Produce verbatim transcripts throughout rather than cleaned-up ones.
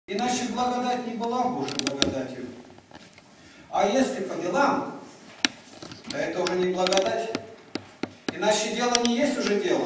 Иначе благодать не была Божьей благодатью. А если по делам, то это уже не благодать. Иначе дело не есть уже дело.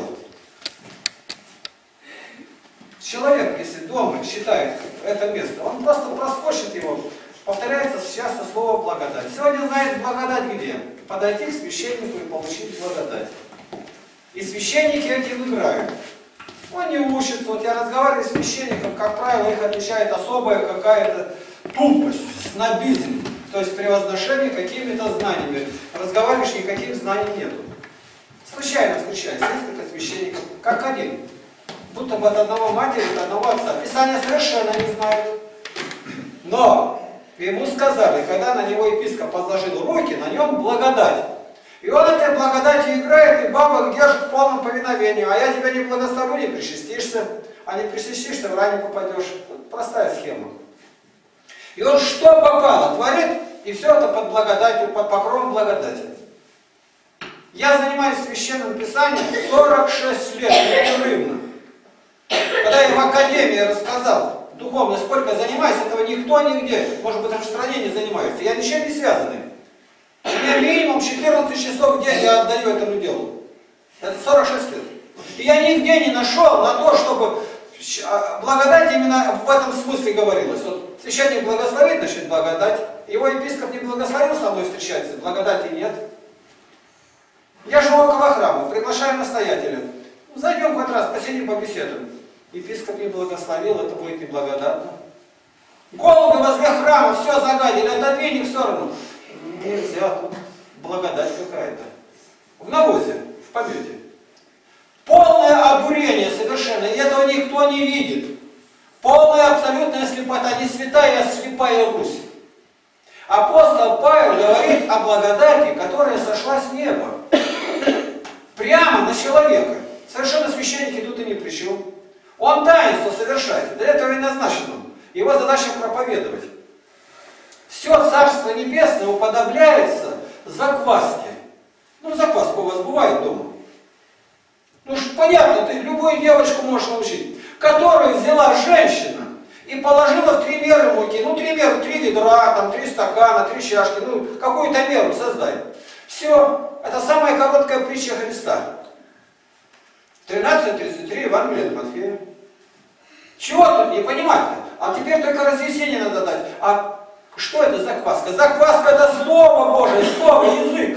Человек, если дома считает это место, он просто проскочит его. Повторяется часто слово благодать. Сегодня знает благодать где? Подойти к священнику и получить благодать. И священники этим играют. Он не учится. Вот я разговариваю с священником, как правило, их отличает особая какая-то тупость, снобизм. То есть превозношение какими-то знаниями. Разговариваешь, никаких знаний нету. Случайно встречается несколько священников, как один. Будто бы от одного матери, от одного отца. Писание совершенно не знают. Но ему сказали, когда на него епископ возложил руки, на нем благодать. И он этой благодатью играет, и бабок держит в полном повиновении. А я тебя не благословлю, не причастишься. А не причастишься, в рай не попадешь. Тут простая схема. И он что попало, творит, и все это под благодатью, под покровом благодати. Я занимаюсь священным писанием сорок шесть лет, непрерывно. Когда я в академии рассказал духовно, сколько занимаюсь, этого никто нигде, может быть, даже в стране не занимается. Я ничем не связанный. У меня минимум четырнадцать часов в день я отдаю этому делу. Это сорок шесть лет. И я нигде не нашел на то, чтобы благодать именно в этом смысле говорилось. Вот священник благословит, значит благодать. Его епископ не благословил, со мной встречается, благодати нет. Я живу около храма, приглашаю настоятеля. Зайдем хоть раз, посидим, побеседуем. Епископ не благословил, это будет неблагодатно. Голуби возле храма, все загадили, отодвинь их в сторону. Нельзя, тут благодать какая-то. В навозе, в помете. Полное обурение совершенно, и этого никто не видит. Полная абсолютная слепота, не святая, а слепая Русь. Апостол Павел говорит о благодати, которая сошла с неба. Прямо на человека. Совершенно священники тут и ни при чем. Он таинство совершает. Для этого и назначен он. Его задача проповедовать. Все Царство Небесное уподобляется закваске. Ну, закваску у вас бывает дома. Ну, понятно, ты любую девочку можешь научить. Которую взяла женщина и положила в три меры муки. Ну, три меры, три ведра, там, три стакана, три чашки. Ну, какую-то меру создай. Все. Это самая короткая притча Христа. тринадцать тридцать три, Евангелие от Матфея. Чего тут не понимать-то? А теперь только разъяснение надо дать. А что это закваска? Закваска это Слово Божие, Слово, язык.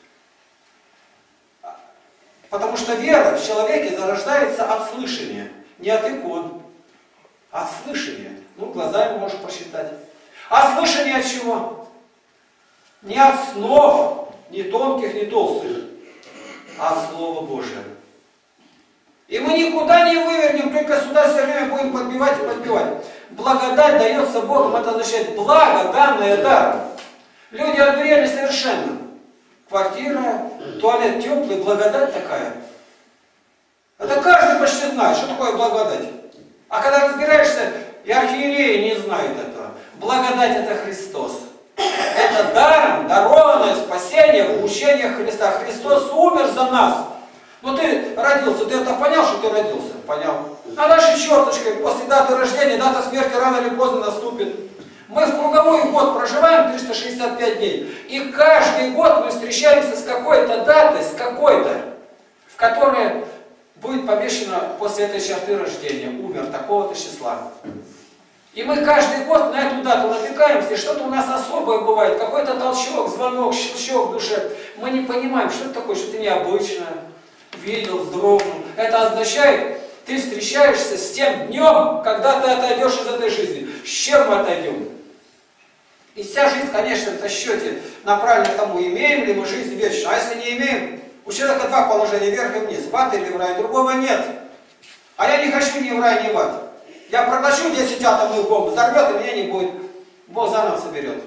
Потому что вера в человеке зарождается от слышания, не от икон. От слышания. Ну, глазами можешь посчитать. А слышание от чего? Не от снов, ни тонких, ни толстых, а от Слова Божия. И мы никуда не вывернем, только сюда все время будем подбивать и подбивать. Благодать дается Богом, это означает благо, данное даром. Люди одурели совершенно. Квартира, туалет теплый, благодать такая. Это каждый почти знает, что такое благодать. А когда разбираешься, и архиереи не знают этого. Благодать это Христос. Это даром, дарованное спасение в учениях Христа. Христос умер за нас. Ну ты родился, ты это понял, что ты родился? Понял. А дальше черточкой, после даты рождения, дата смерти рано или поздно наступит. Мы в круговой год проживаем триста шестьдесят пять дней. И каждый год мы встречаемся с какой-то датой, с какой-то, в которой будет помещено после этой черты рождения. Умер такого-то числа. И мы каждый год на эту дату натыкаемся, и что-то у нас особое бывает. Какой-то толчок, звонок, щелчок в душе. Мы не понимаем, что это такое, что-то необычное. Видел, вздрогнул. Это означает, ты встречаешься с тем днем, когда ты отойдешь из этой жизни. С чем мы отойдем? И вся жизнь, конечно, в расчете направлена к тому, имеем ли мы жизнь вечную. А если не имеем, у человека два положения, вверх и вниз. В ад или в рай, другого нет. А я не хочу ни в рай, ни в ад. Я проглочу десять атомных бомб, взорвет, и меня не будет. Бог заново соберет.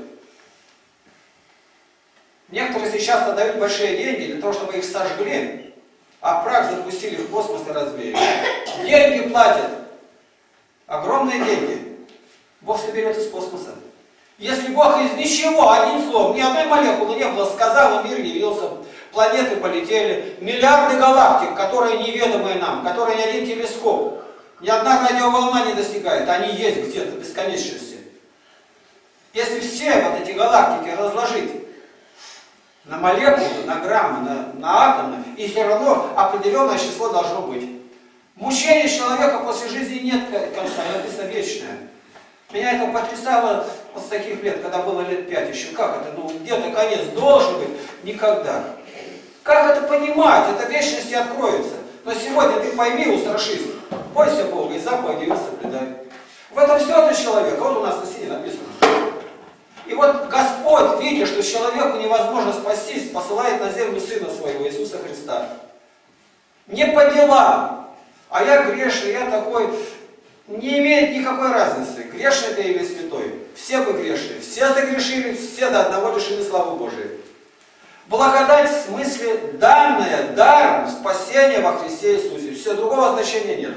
Некоторые сейчас отдают большие деньги для того, чтобы их сожгли. А прах запустили в космос и развеяли. Деньги платят. Огромные деньги. Бог соберет из космоса. Если Бог из ничего, одним словом, ни одной молекулы не было, сказал, и мир явился, планеты полетели, миллиарды галактик, которые неведомые нам, которые ни один телескоп Ни одна радиоволна не достигает, они есть где-то в бесконечности. Если все вот эти галактики разложить на молекулы, на граммы, на, на атомы, и все равно определенное число должно быть. Мучение человека после жизни нет конца, это вечное. Меня это потрясало вот с таких лет, когда было лет пять еще. Как это? Ну, где-то конец должен быть? Никогда. Как это понимать? Это в вечности откроется. Но сегодня ты пойми, устрашись. Бойся Бога и заповеди его соблюдай. В этом все для человека. Вот у нас на стене написано. И вот Господь, видя, что человеку невозможно спастись, посылает на землю Сына Своего, Иисуса Христа. Не по делам. А я грешный, я такой. Не имеет никакой разницы, грешный ты или святой. Все вы грешные, все загрешили, все до одного лишены славы Божией. Благодать в смысле данная даром спасения во Христе Иисусе. Все, другого значения нет.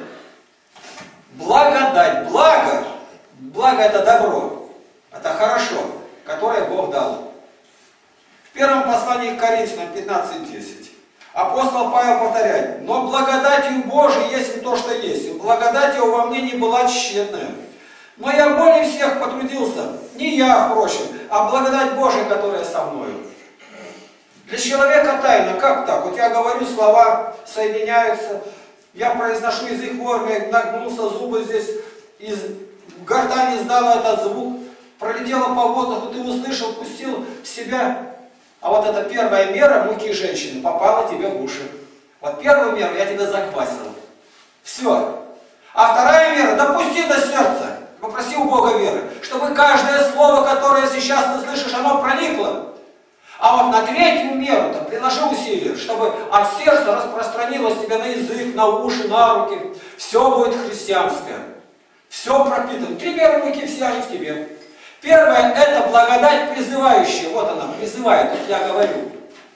Благодать, благо, благо это добро, это хорошо, которое Бог дал. В первом послании к Коринфянам пятнадцать десять. Апостол Павел повторяет: но благодатью Божией есть то, что есть. И благодать его во мне не была тщетная. Но я более всех потрудился, не я, впрочем, а благодать Божия, которая со мною. Для человека тайна, как так? Вот я говорю, слова соединяются, я произношу язык формы, нагнулся, зубы здесь, из гортани издал этот звук, пролетело по воздуху, ты услышал, пустил в себя. А вот эта первая мера муки женщины попала тебе в уши. Вот первую меру я тебя заквасил. Все. А вторая мера, допусти до сердца. Попроси у Бога веры, чтобы каждое слово, которое сейчас ты слышишь, оно проникло. А вот на третью меру-то приложи усилия, чтобы от сердца распространилось тебе на язык, на уши, на руки. Все будет христианское. Все пропитано. Три меры муки, все они в тебе. Первое – это благодать призывающая. Вот она, призывает, вот я говорю.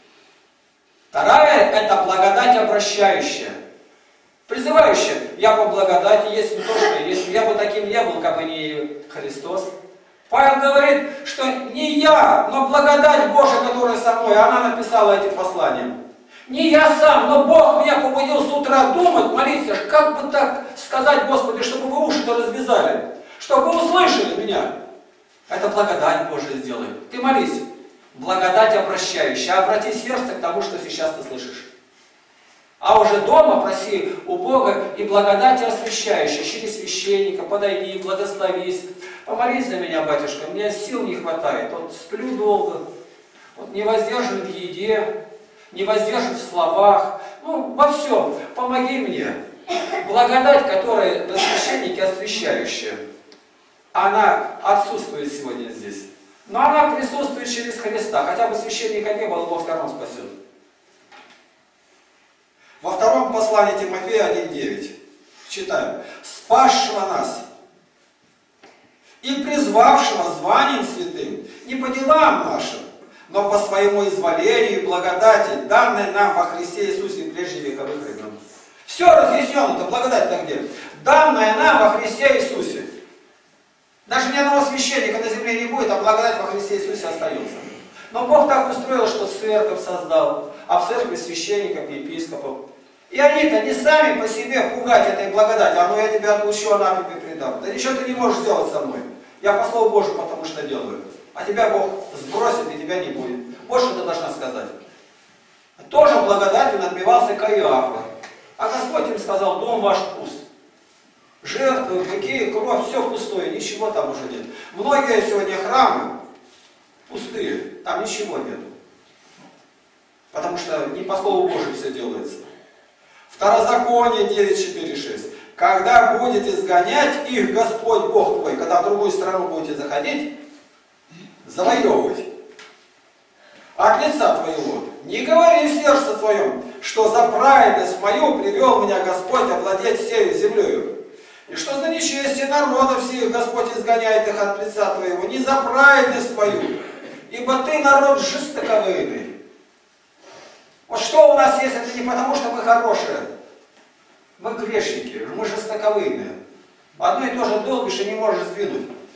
Вторая – это благодать обращающая. Призывающая. Я по благодати, если то, что если я бы таким не был, как бы не Христос. Павел говорит, что не я, но благодать Божия, которая со мной, она написала эти послания. Не я сам, но Бог меня побудил с утра думать, молиться, как бы так сказать, Господи, чтобы вы уши-то развязали, чтобы вы услышали меня. Это благодать Божия сделай. Ты молись. Благодать обращающая. Обрати сердце к тому, что сейчас ты слышишь. А уже дома проси у Бога и благодать освящающая. Через священника подойди, благословись. Помолись за меня, батюшка. Мне сил не хватает. Вот сплю долго. Вот не воздержан в еде. Не воздержан в словах. Ну, во всем. Помоги мне. Благодать, которая на священнике освящающая. Она отсутствует сегодня здесь. Но она присутствует через Христа. Хотя бы священника не было, Бог все равно спасет. Во втором послании Тимофея один девять читаем. «Спасшего нас и призвавшего званием святым не по делам нашим, но по своему изволению и благодати, данной нам во Христе Иисусе прежде вековых времен». Все разъяснено, это благодать-то где? Данная нам во Христе Иисусе. Даже ни одного священника на земле не будет, а благодать во Христе Иисусе остается. Но Бог так устроил, что церковь создал, а в церкви священников, епископов. И они-то не сами по себе пугать этой благодати, а ну я тебя отлучу, она тебе предам. Да ничего ты не можешь сделать со мной. Я по слову Божию потому что делаю. А тебя Бог сбросит, и тебя не будет. Вот что ты должна сказать. Тоже благодатью надбивался Каиафа. А Господь им сказал: дом ваш пуст. Жертвы, какие, кровь, все пустое, ничего там уже нет. Многие сегодня храмы пустые, там ничего нет. Потому что не по слову Божию все делается. Второзаконие девять четыре шесть. Когда будет изгонять их Господь Бог твой, когда в другую страну будете заходить, завоевывать, от лица твоего, не говори в сердце твоем, что за праведность мою привел меня Господь овладеть всей землею. И что за нечестие народов всех Господь изгоняет их от лица твоего, не за праведность твою, ибо ты народ жестоковыйный. Вот что у нас есть, это не потому, что мы хорошие. Мы грешники, мы жестоковыйные. Одно и то же долбишь и не можешь сдвинуть.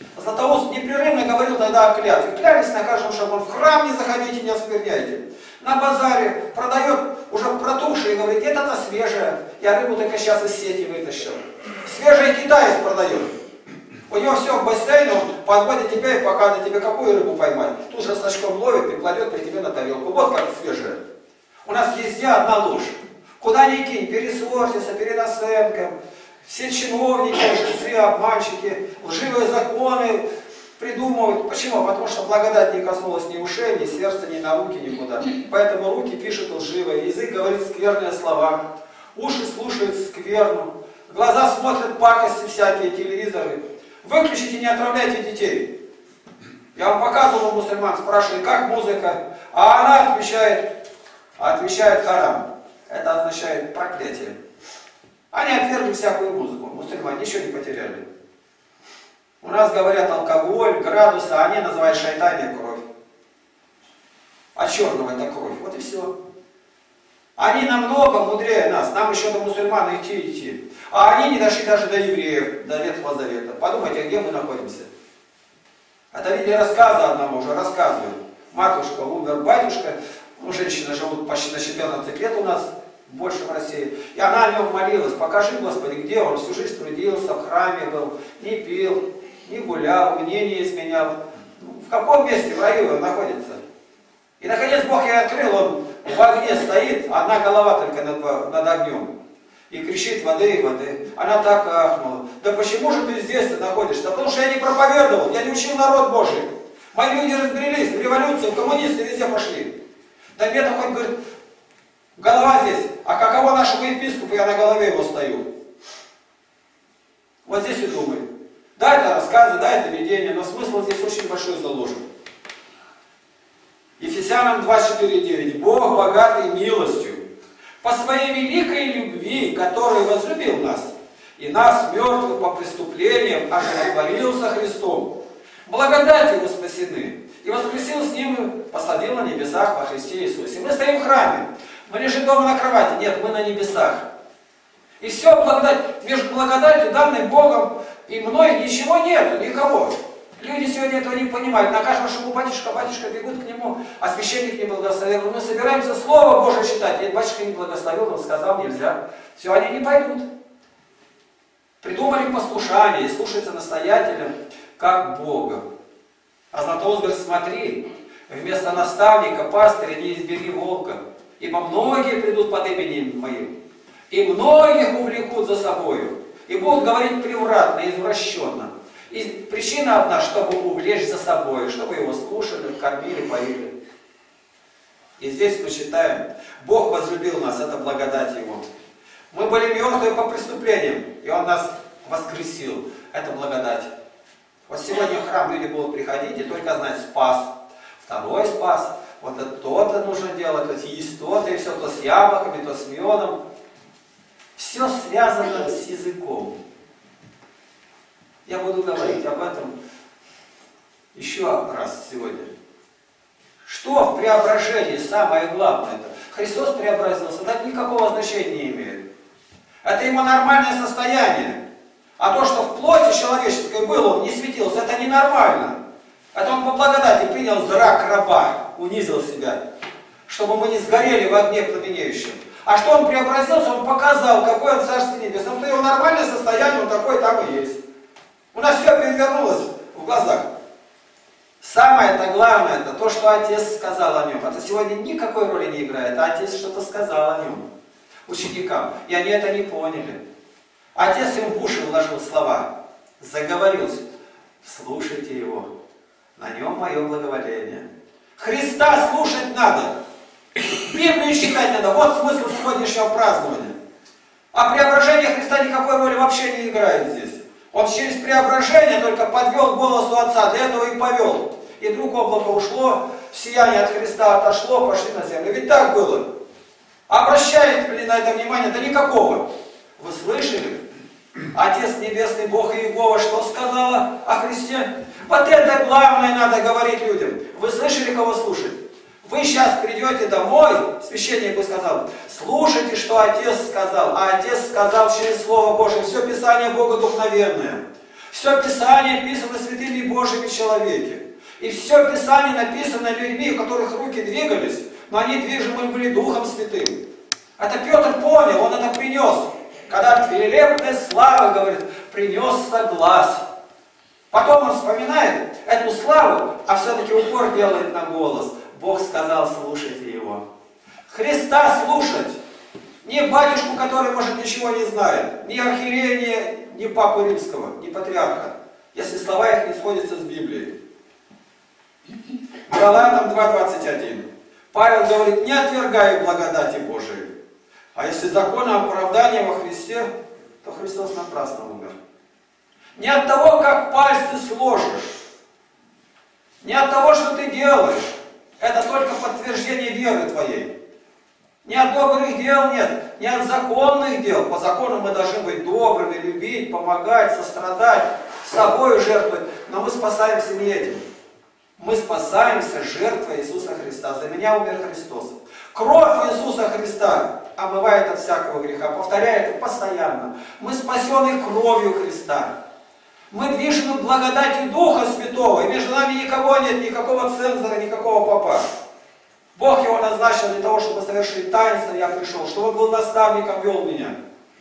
Златоуст непрерывно говорил тогда о клятве. Клялись на каждом шагу. В храм не заходите, не оскверняйте. На базаре продает уже протухшие и говорит, это-то свежее. Я рыбу только сейчас из сети вытащил. Свежий китаец продает. У него все в бассейне, он подводит тебя и показывает тебе, какую рыбу поймать. Тут же с очком ловит и кладет при тебе на тарелку. Вот как свежее. У нас везде одна ложь. Куда ни кинь, пересортица, перенасенка. Все чиновники, жрецы, обманщики, лживые законы придумывают. Почему? Потому что благодать не коснулась ни ушей, ни сердца, ни науки, никуда. Поэтому руки пишут лживые, язык говорит скверные слова, уши слушают скверну, глаза смотрят пакости всякие, телевизоры. Выключите, не отравляйте детей. Я вам показывал мусульман, спрашиваю, как музыка, а она отвечает, отвечает харам. Это означает проклятие. Они отвергли всякую музыку. Мусульмане ничего не потеряли. У нас говорят алкоголь, градусы, а они называют шайтанья кровь. А черного это кровь. Вот и все. Они намного мудрее нас. Нам еще до мусульман идти идти. А они не дошли даже до евреев, до Ветхого Завета. Подумайте, где мы находимся. Это видели рассказы одного уже, рассказывают. Матушка умер, батюшка. Ну, женщины живут почти на четырнадцать лет у нас. Больше в России. И она о нем молилась. Покажи, Господи, где он всю жизнь трудился, в храме был, не пил, не гулял, мне не изменял. В каком месте в раю он находится? И наконец Бог ей открыл, он в огне стоит, одна голова только над, над огнем. И кричит воды и воды. Она так ахнула. Да почему же ты здесь находишься? Да потому что я не проповедовал, я не учил народ Божий. Мои люди разбрелись, в революцию, коммунисты везде пошли. Да мне такой говорит, голова здесь, а каково нашему епископу, я на голове его стою. Вот здесь и думаю. Да, это рассказы, да, это видение, но смысл здесь очень большой заложен. Ефесянам два, четыре, девять. Бог, богатый милостью, по своей великой любви, который возлюбил нас, и нас, мертвых по преступлениям, оживотворил со Христом. Благодатью вы спасены, и воскресил с Ним и посадил на небесах во Христе Иисусе. Мы стоим в храме. Мы лежим дома на кровати. Нет, мы на небесах. И все, благодать, между благодатью, данной Богом, и мной ничего нет, никого. Люди сегодня этого не понимают. На каждом шагу батюшка, батюшка бегут к нему, а священник не благословил. Мы собираемся Слово Божие читать. Нет, батюшка не благословил, он сказал, нельзя. Все, они не пойдут. Придумали послушание и слушаются настоятелем, как Бога. А Златоуст говорит, смотри, вместо наставника, пастыря не избери волка. Ибо многие придут под именем Моим, и многих увлекут за собою, и будут говорить превратно, извращенно. И причина одна, чтобы увлечь за собой, чтобы его слушали, кормили, поили. И здесь мы читаем, Бог возлюбил нас, это благодать Его. Мы были мертвы по преступлениям, и Он нас воскресил, это благодать. Вот сегодня в храм люди будут приходить и только знать спас, второй спас. Вот это то-то нужно делать, то есть то-то, и все то с яблоками, то с медом. Все связано с языком. Я буду говорить об этом еще раз сегодня. Что в преображении самое главное? -то? Христос преобразился, это никакого значения не имеет. Это его нормальное состояние. А то, что в плоти человеческой было, он не светился, это ненормально. Это он по благодати принял зрак раба, унизил себя, чтобы мы не сгорели в огне пламенеющем. А что он преобразился, он показал, какое он Царство Небесное. Это его нормальное состояние, он такой там и есть. У нас все перевернулось в глазах. Самое-то главное, это то, что Отец сказал о нем. Это сегодня никакой роли не играет, а Отец что-то сказал о нем ученикам. И они это не поняли. Отец им в уши вложил слова, заговорился. Слушайте его. На нем мое благоволение. Христа слушать надо. Библию читать надо. Вот смысл сегодняшнего празднования. А преображение Христа никакой роли вообще не играет здесь. Он через преображение только подвел к голосу Отца. Для этого и повел. И вдруг облако ушло, сияние от Христа отошло, пошли на землю. Ведь так было. Обращает ли на это внимание? Да никакого. Вы слышали? Отец Небесный, Бог Иегова, что сказала о Христе? Вот это главное надо говорить людям. Вы слышали, кого слушать? Вы сейчас придете домой, священник бы сказал, слушайте, что Отец сказал. А Отец сказал через Слово Божие. Все Писание богодухновенное. Все Писание писано святыми Божьими человеки. И все Писание написано людьми, у которых руки двигались, но они движимы были Духом Святым. Это Петр понял, он это принес. Когда великолепная слава, говорит, принесся глаз. Потом он вспоминает эту славу, а все-таки упор делает на голос. Бог сказал, слушайте его. Христа слушать. Не батюшку, который, может, ничего не знает. Ни архиерея, ни, ни папы римского, ни патриарха. Если слова их не сходятся с Библией. Галатам два двадцать один. Павел говорит, не отвергаю благодати Божией. А если закона оправдания во Христе, то Христос напрасно умер. Не от того, как пальцы сложишь. Не от того, что ты делаешь. Это только подтверждение веры твоей. Ни от добрых дел нет, ни от законных дел. По закону мы должны быть добрыми, любить, помогать, сострадать, собой жертвовать. Но мы спасаемся не этим. Мы спасаемся жертвой Иисуса Христа. За меня умер Христос. Кровь Иисуса Христа омывает от всякого греха. Повторяю это постоянно. Мы спасены кровью Христа. Мы движемы благодатью Духа Святого. И между нами никого нет, никакого цензора, никакого попа. Бог его назначил для того, чтобы совершить таинство, я пришел, чтобы он был наставником, вел меня.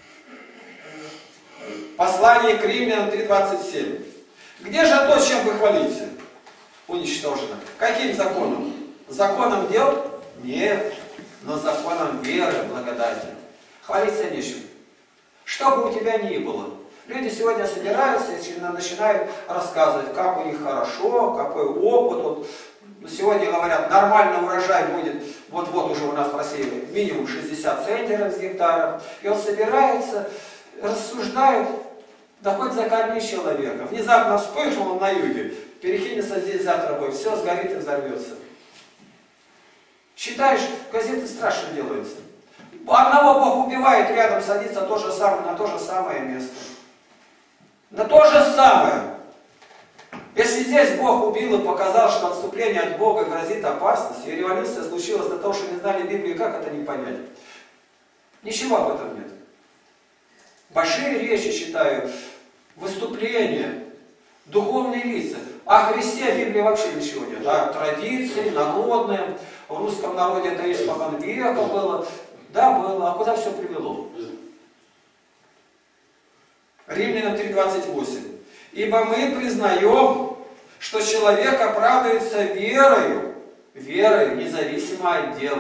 Послание к Римлянам три двадцать семь. Где же то, чем вы хвалите? Уничтожено. Каким законом? Законом дел? Нет. Но законом веры, благодати. Хвалиться нечем. Что бы у тебя ни было. Люди сегодня собираются и начинают рассказывать, как у них хорошо, какой опыт. Вот, сегодня говорят, нормальный урожай будет, вот-вот уже у нас в России минимум шестьдесят центнеров с гектара. И он собирается, рассуждает, да хоть закорми человека. Внезапно вспыхнул он на юге, перекинется здесь завтра будет, все сгорит и взорвется. Считаешь, газеты страшно делаются. Одного Бог убивает, рядом садится то же самое, на то же самое место. На то же самое. Если здесь Бог убил и показал, что отступление от Бога грозит опасностью, и революция случилась для того, что не знали Библию, как это не понять? Ничего об этом нет. Большие речи читаю, выступления, духовные лица. О Христе в Библии вообще ничего нет. Да, традиции, народные. В русском народе это испокон века было. Да, было. А куда все привело? Римлянам три двадцать восемь. Ибо мы признаем, что человек оправдывается верою, верою, независимо от дел.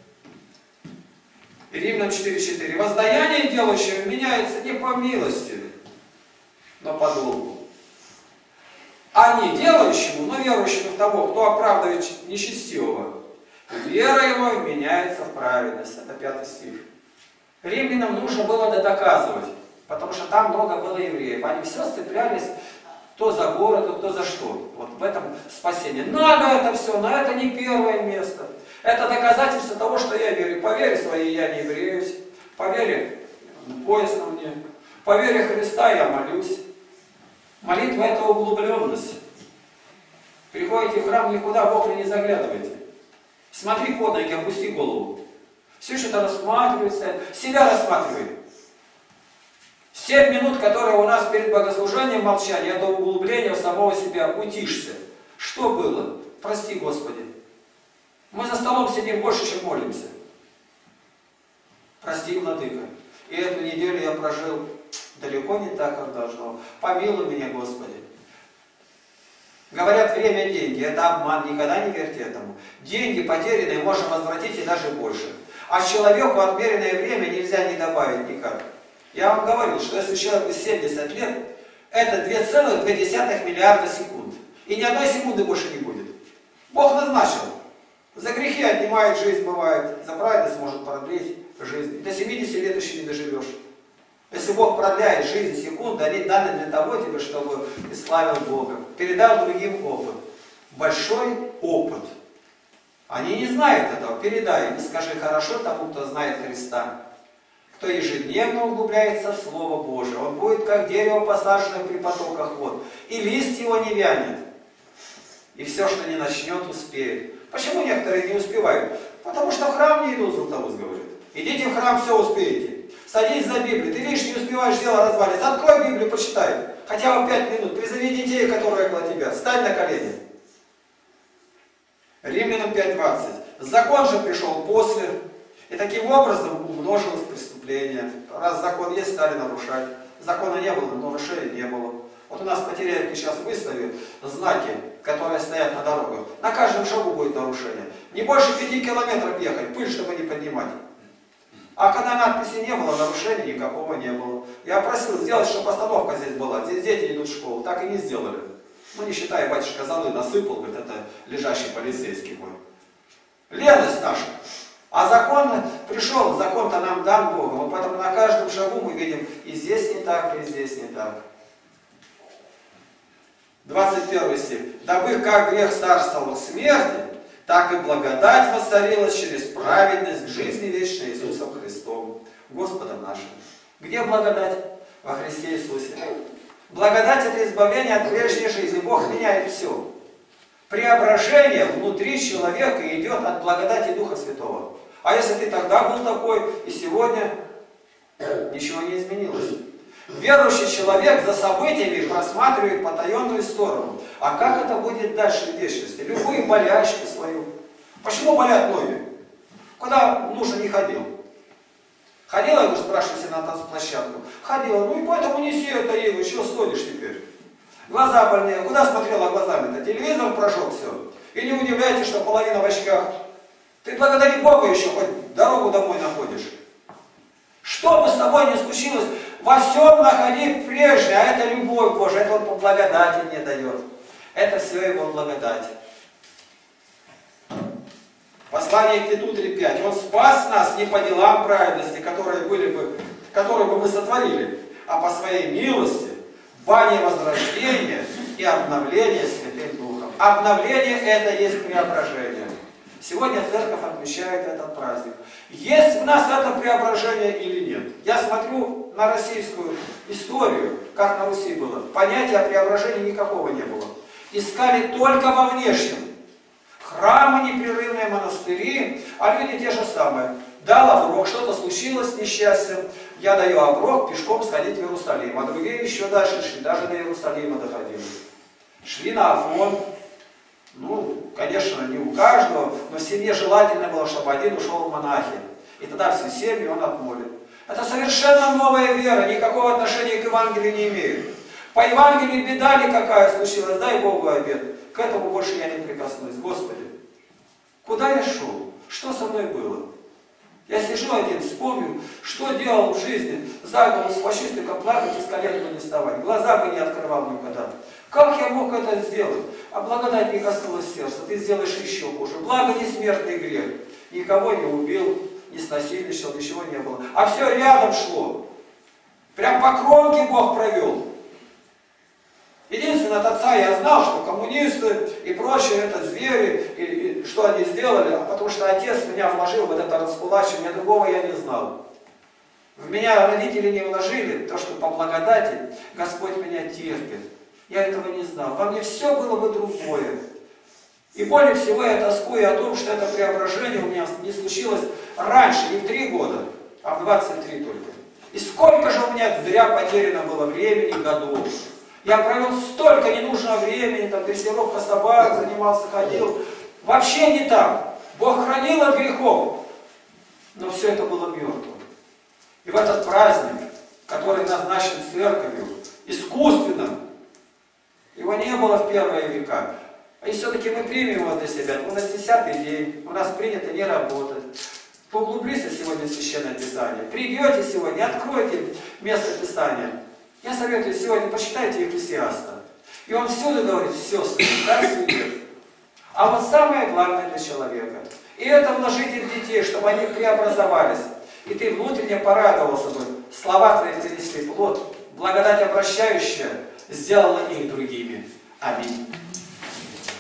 Римлянам четыре четыре. Воздаяние делающего меняется не по милости, но по долгу. А не делающему, но верующему в того, кто оправдывает нечестивого, вера его меняется в праведность. Это пятый стих. Римлянам нужно было доказывать. Потому что там много было евреев. Они все цеплялись кто за город, кто за что. Вот в этом спасение. Надо это все, но это не первое место. Это доказательство того, что я верю. По вере своей я не евреюсь. По вере пояс на мне. По вере Христа я молюсь. Молитва это углубленность. Приходите в храм, никуда в окна не заглядывайте. Смотри под ноги, опусти голову. Все что-то рассматривается. Себя рассматривай. Семь минут, которые у нас перед богослужением молчания, до углубления в самого себя утишься. Что было? Прости, Господи. Мы за столом сидим больше, чем молимся. Прости, Владыка. И эту неделю я прожил далеко не так, как должно. Помилуй меня, Господи. Говорят, время – деньги. Это обман. Никогда не верьте этому. Деньги потерянные можно возвратить и даже больше. А человеку отмеренное время нельзя не добавить никак. Я вам говорил, что если человеку семьдесят лет, это две целых две десятых миллиарда секунд. И ни одной секунды больше не будет. Бог назначил. За грехи отнимает жизнь, бывает. За праведность может продлить жизнь. До семидесяти лет еще не доживешь. Если Бог продляет жизнь секунды, они даны для того тебе, чтобы ты славил Бога. Передал другим опыт. Большой опыт. Они не знают этого. Передай им и скажи хорошо тому, кто знает Христа. Кто ежедневно углубляется в Слово Божие. Он будет как дерево, посаженное при потоках вод. И лист его не вянет. И все, что не начнет, успеет. Почему некоторые не успевают? Потому что в храм не идут, Златоуст говорит. Идите в храм, все успеете. Садись за Библию. Ты видишь, не успеваешь, дело развалится. Открой Библию, почитай. хотя бы пять минут, призови детей, которые около тебя, встань на колени. Римлянам пять двадцать. Закон же пришел после, и таким образом умножилось преступление. Раз закон есть, стали нарушать. Закона не было, нарушений не было. Вот у нас по Теряевке сейчас выставили знаки, которые стоят на дорогах. На каждом шагу будет нарушение. Не больше пяти километров ехать, пыль, чтобы не поднимать. А когда надписи не было, нарушений никакого не было. Я просил сделать, чтобы остановка здесь была. Здесь дети идут в школу. Так и не сделали. Ну, не считая, батюшка золы насыпал, говорит, это лежащий полицейский мой. Леность наша. А закон пришел, закон-то нам дан Богом. Поэтому на каждом шагу мы видим, и здесь не так, и здесь не так. двадцать первый стих. «Дабы как грех царствовал в смерти, так и благодать воцарилась через праведность к жизни вечной Иисусом Христом, Господом нашим». Где благодать? Во Христе Иисусе. Благодать – это избавление от прежней жизни. Бог меняет все. Преображение внутри человека идет от благодати Духа Святого. А если ты тогда был такой, и сегодня ничего не изменилось. Верующий человек за событиями просматривает потаенную сторону. А как это будет дальше в вечности? Любые болячки свою. Почему болят ноги? Куда нужно не ходил. Ходила, я говорю, спрашиваю себя на танцплощадку. Ходила, ну и поэтому неси это, Ива, чего стонешь теперь? Глаза больные. Куда смотрела глазами-то? Телевизор прожег все. И не удивляйтесь, что половина в очках. Ты благодари Бога еще, хоть дорогу домой находишь. Что бы с тобой ни случилось, во всем находи прежде, а это любовь Божия, это Он по благодати мне дает. Это все Его благодать. Послание к Титу три пять. Он спас нас не по делам праведности, которые, были бы, которые бы мы сотворили, а по своей милости, бане возрождения и обновления Святым Духом. Обновление – это есть преображение. Сегодня церковь отмечает этот праздник. Есть в нас это преображение или нет? Я смотрю на российскую историю, как на Руси было. Понятия преображения никакого не было. Искали только во внешнем. Храмы непрерывные, монастыри, а люди те же самые. Дал оброк, что-то случилось с несчастьем, я даю оброк пешком сходить в Иерусалим. А другие еще дальше шли, даже до Иерусалима доходили. Шли на Афон. Ну, конечно, не у каждого, но в семье желательно было, чтобы один ушел в монахи. И тогда всю семью он отмолит. Это совершенно новая вера, никакого отношения к Евангелию не имеет. По Евангелию беда ли какая случилась, дай Богу обет. К этому больше я не прикоснусь. Господи, куда я шел? Что со мной было? Я сижу один, вспомню, что делал в жизни. За голову схвачусь, только плакать и с колен бы не вставать. Глаза бы не открывал никогда. Как я мог это сделать? А благодать не коснулась сердца. Ты сделаешь еще хуже. Благо не смертный грех. Никого не убил, не снасильничал, ничего не было. А все рядом шло. Прям по кромке Бог провел. Единственное, от отца я знал, что коммунисты и прочие это звери, и, и что они сделали, а потому что отец меня вложил в это раскулачивание, другого я не знал. В меня родители не вложили, то, что по благодати Господь меня терпит. Я этого не знал. Во мне все было бы другое. И более всего я тоскую о том, что это преображение у меня не случилось раньше, не в три года, а в двадцать три только. И сколько же у меня зря потеряно было времени, годов. Я провел столько ненужного времени, там дрессировка собак, занимался, ходил. Вообще не там. Бог хранил от грехов. Но все это было мертвым. И в этот праздник, который назначен церковью, искусственно, его не было в первые века. И все-таки мы примем его для себя. У нас десятый день, у нас принято не работать. Поуглублись сегодня в Священное Писание. Придете сегодня, откройте место Писания. Я советую сегодня, почитайте Екклесиаста. И он всюду говорит, все, так свидет. А вот самое главное для человека. И это вложите в детей, чтобы они преобразовались. И ты внутренне порадовался бы. Слова твои принесли плод. Благодать обращающая сделала их другими. Аминь.